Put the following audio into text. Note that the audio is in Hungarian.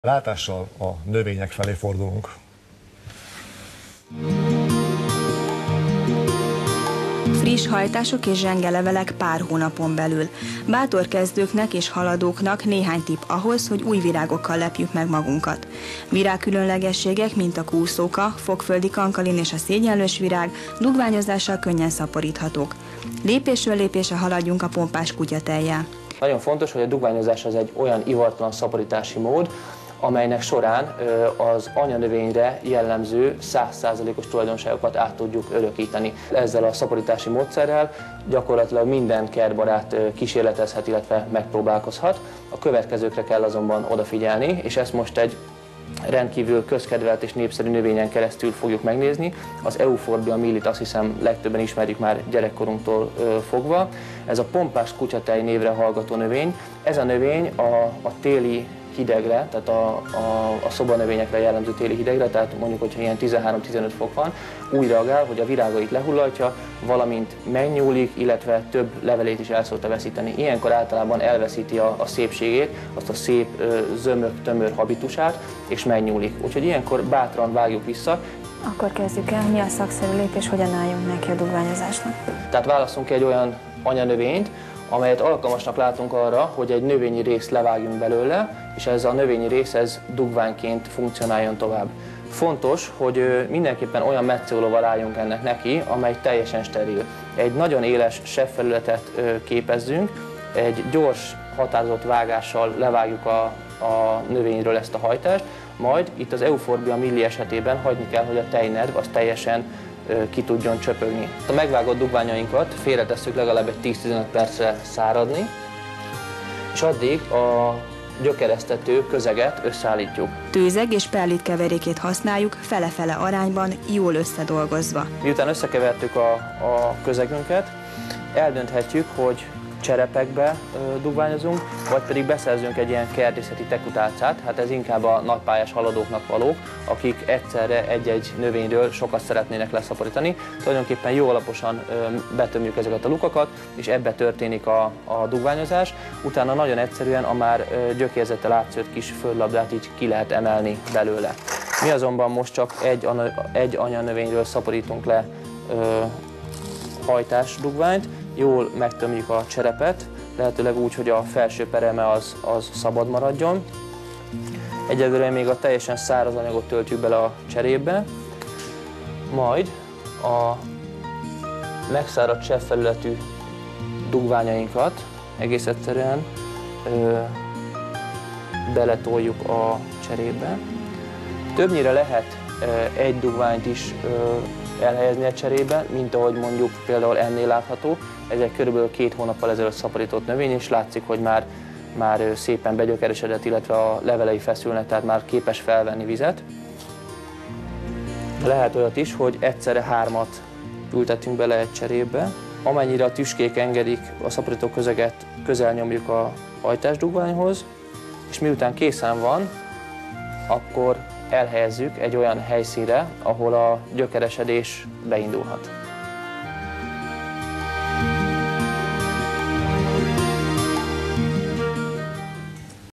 Látással a növények felé fordulunk. Friss hajtások és zsengelevelek pár hónapon belül. Bátor kezdőknek és haladóknak néhány tipp ahhoz, hogy új virágokkal lepjük meg magunkat. Virágkülönlegességek, mint a kúszóka, fogföldi kankalin és a szégyenlős virág dugványozással könnyen szaporíthatók. Lépésről lépésre haladjunk a pompás kutyatejjel. Nagyon fontos, hogy a dugványozás az egy olyan ivartalan szaporítási mód, amelynek során az anyanövényre jellemző 100%-os tulajdonságokat át tudjuk örökíteni. Ezzel a szaporítási módszerrel gyakorlatilag minden kertbarát kísérletezhet, illetve megpróbálkozhat. A következőkre kell azonban odafigyelni, és ezt most egy rendkívül közkedvelt és népszerű növényen keresztül fogjuk megnézni. Az Euphorbia millit azt hiszem legtöbben ismerjük már gyerekkorunktól fogva. Ez a pompás kutyatej névre hallgató növény. Ez a növény a téli hidegre, tehát a szobanövényekre jellemző téli hidegre, tehát mondjuk, hogyha ilyen 13-15 fok van, úgy reagál, hogy a virágait lehullatja, valamint megnyúlik, illetve több levelét is el szokta veszíteni. Ilyenkor általában elveszíti a szépségét, azt a szép zömök, tömör habitusát, és megnyúlik. Úgyhogy ilyenkor bátran vágjuk vissza. Akkor kezdjük el, mi a szakszerű lépés, hogyan álljunk neki a dugványozásnak. Tehát válaszunk egy olyan anyanövényt, amelyet alkalmasnak látunk arra, hogy egy növényi részt levágjunk belőle, és ez a növényi rész dugványként funkcionáljon tovább. Fontos, hogy mindenképpen olyan metszólóval álljunk ennek neki, amely teljesen steril. Egy nagyon éles sebfelületet képezzünk, egy gyors, határozott vágással levágjuk a növényről ezt a hajtást, majd itt az Euphorbia milli esetében hagyni kell, hogy a tejnerv az teljesen ki tudjon csöpögni. A megvágott dugványainkat félretesszük legalább egy 10-15 percre száradni, és addig a gyökeresztető közeget összeállítjuk. Tőzeg és perlit keverékét használjuk fele-fele arányban, jól összedolgozva. Miután összekevertük a közegünket, eldönthetjük, hogy cserepekbe dugványozunk, vagy pedig beszerzünk egy ilyen kertészeti tekutálcát, hát ez inkább a nagypályás haladóknak való, akik egyszerre egy-egy növényről sokat szeretnének leszaporítani. Tulajdonképpen jó alaposan betömjük ezeket a lukakat, és ebbe történik a dugványozás. Utána nagyon egyszerűen a már gyökérzettel átszőtt kis földlabdát így ki lehet emelni belőle. Mi azonban most csak egy anyanövényről szaporítunk le hajtás dugványt, jól megtömjük a cserepet, lehetőleg úgy, hogy a felső pereme az szabad maradjon. Egyelőre még a teljesen száraz anyagot töltjük bele a cserépbe, majd a megszáradt sebfelületű dugványainkat egész egyszerűen beletoljuk a cserépbe. Többnyire lehet egy dugványt is elhelyezni a cserébe, mint ahogy mondjuk például ennél látható. Ez egy körülbelül 2 hónappal ezelőtt szaporított növény, és látszik, hogy már szépen begyökeresedett, illetve a levelei feszülnek, tehát már képes felvenni vizet. Lehet olyat is, hogy egyszerre 3-at ültetünk bele egy cserébe. Amennyire a tüskék engedik, a szaporító közeget közel nyomjuk a hajtásdugványhoz, és miután készen van, akkor elhelyezzük egy olyan helyszínre, ahol a gyökeresedés beindulhat.